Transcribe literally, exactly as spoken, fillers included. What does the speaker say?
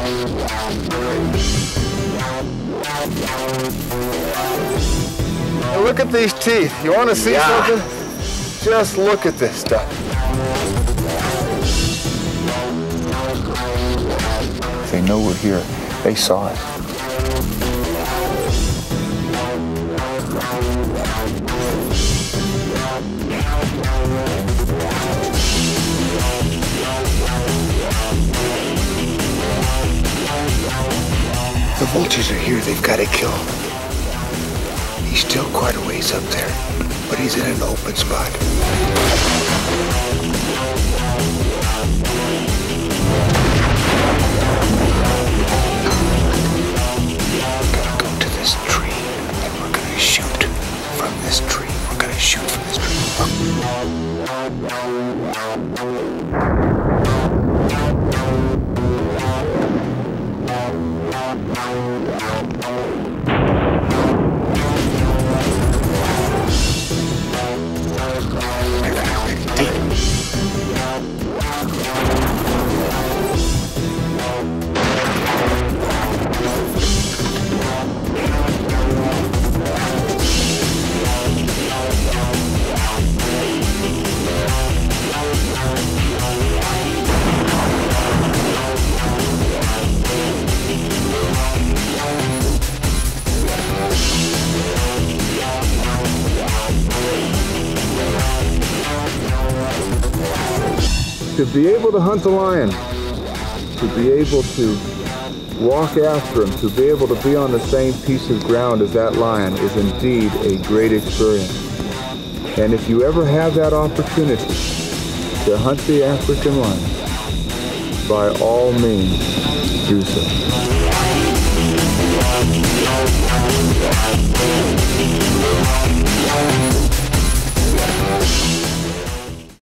Now look at these teeth. You want to see Yeah. something? Just look at this stuff. They know we're here. They saw it. The vultures are here. They've got to kill him. He's still quite a ways up there, but he's in an open spot. We're gonna go to this tree, and we're gonna shoot from this tree. We're gonna shoot from this tree. To be able to hunt the lion, to be able to walk after him, to be able to be on the same piece of ground as that lion is indeed a great experience. And if you ever have that opportunity to hunt the African lion, by all means, do so.